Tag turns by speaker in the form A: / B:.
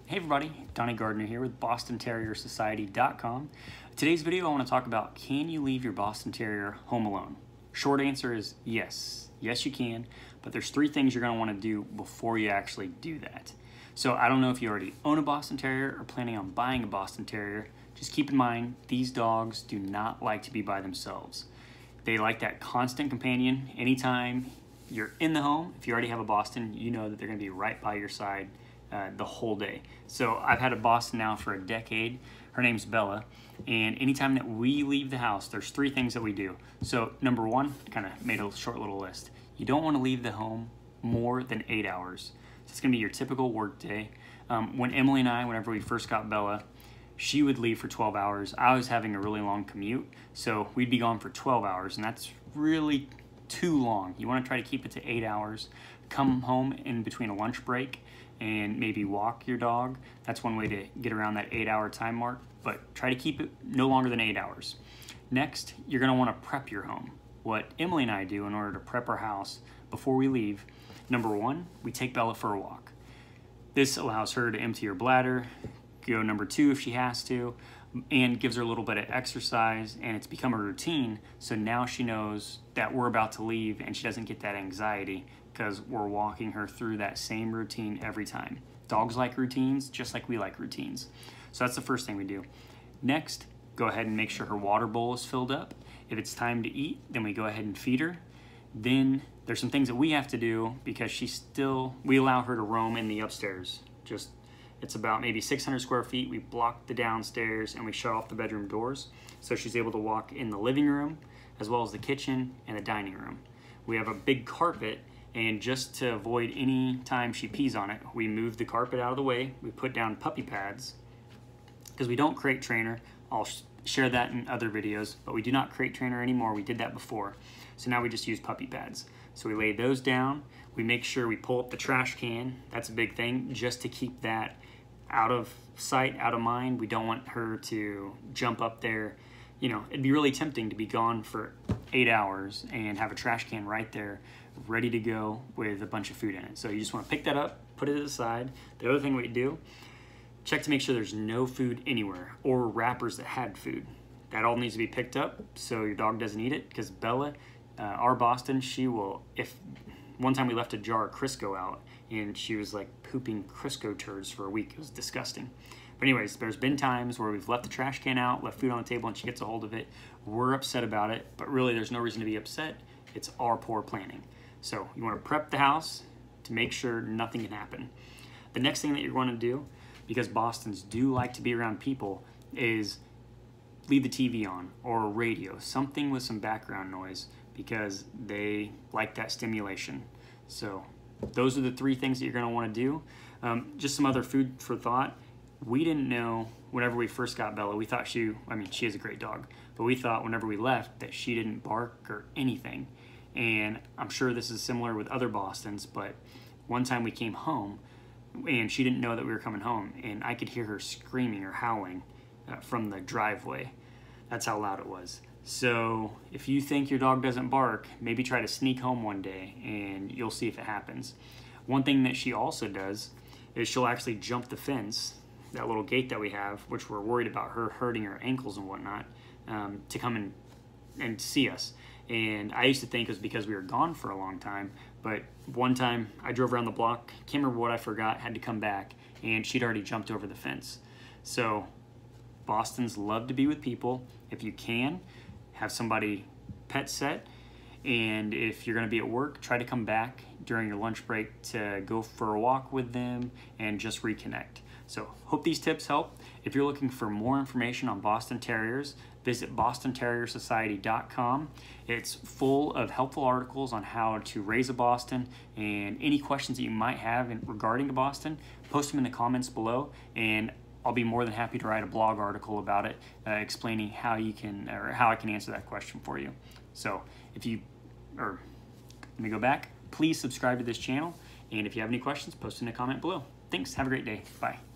A: Hey everybody, Donnie Gardner here with BostonTerrierSociety.com. Today's video I want to talk about, can you leave your Boston Terrier home alone? Short answer is yes. Yes you can, but there's three things you're going to want to do before you actually do that. So I don't know if you already own a Boston Terrier or planning on buying a Boston Terrier. Just keep in mind, these dogs do not like to be by themselves. They like that constant companion. Anytime you're in the home, if you already have a Boston, you know that they're going to be right by your side the whole day. So I've had a Boston now for a decade. Her name's Bella, and anytime that we leave the house, there's three things that we do. So number one, kind of made a short little list. You don't want to leave the home more than 8 hours. So it's going to be your typical work day. When Emily and I, whenever we first got Bella, she would leave for 12 hours. I was having a really long commute, so we'd be gone for 12 hours, and that's really too long. You want to try to keep it to 8 hours. Come home in between a lunch break and maybe walk your dog. That's one way to get around that 8-hour time mark, but try to keep it no longer than 8 hours. Next, you're gonna wanna prep your home. What Emily and I do in order to prep our house before we leave, number one, we take Bella for a walk. This allows her to empty her bladder, go number two if she has to, and gives her a little bit of exercise, and it's become a routine, so now she knows that we're about to leave and she doesn't get that anxiety because we're walking her through that same routine every time. Dogs like routines just like we like routines. So that's the first thing we do. Next, go ahead and make sure her water bowl is filled up. If it's time to eat, then we go ahead and feed her. Then there's some things that we have to do because we allow her to roam in the upstairs. It's about maybe 600 square feet. We block the downstairs and we shut off the bedroom doors so she's able to walk in the living room as well as the kitchen and the dining room. We have a big carpet, and just to avoid any time she pees on it, we move the carpet out of the way. We put down puppy pads because we don't crate trainer. I'll share that in other videos, but we do not crate trainer anymore. We did that before. So now we just use puppy pads. So we lay those down. We make sure we pull up the trash can. That's a big thing, just to keep that out of sight, out of mind. We don't want her to jump up there. You know, it'd be really tempting to be gone for 8 hours and have a trash can right there ready to go with a bunch of food in it. So you just want to pick that up, put it aside. The other thing we do, check to make sure there's no food anywhere or wrappers that had food. That all needs to be picked up so your dog doesn't eat it, because Bella, our Boston, she will, if one time we left a jar of Crisco out and she was like pooping Crisco turds for a week. It was disgusting. But anyways, there's been times where we've left the trash can out, left food on the table, and she gets a hold of it. We're upset about it, but really there's no reason to be upset. It's our poor planning. So you want to prep the house to make sure nothing can happen. The next thing that you're going to do, because Bostons do like to be around people, is leave the TV on or a radio, something with some background noise, because they like that stimulation. So those are the three things that you're going to want to do. Just some other food for thought. We didn't know whenever we first got Bella, we thought she is a great dog, but we thought whenever we left that she didn't bark or anything. And I'm sure this is similar with other Bostons, but one time we came home and she didn't know that we were coming home, and I could hear her screaming or howling from the driveway. That's how loud it was. So if you think your dog doesn't bark, maybe try to sneak home one day and you'll see if it happens. One thing that she also does is she'll actually jump the fence, that little gate that we have, which we're worried about her hurting her ankles and whatnot, to come in and see us. And I used to think it was because we were gone for a long time, but one time I drove around the block, can't remember what I forgot, had to come back, and she'd already jumped over the fence. So Bostons love to be with people. If you can, have somebody pet set, and if you're going to be at work, try to come back during your lunch break to go for a walk with them and just reconnect. So hope these tips help. If you're looking for more information on Boston Terriers, visit BostonTerrierSociety.com. It's full of helpful articles on how to raise a Boston, and any questions that you might have regarding a Boston, post them in the comments below, and I'll be more than happy to write a blog article about it, explaining how I can answer that question for you. So let me go back. Please subscribe to this channel, and if you have any questions, post in the comment below. Thanks. Have a great day. Bye.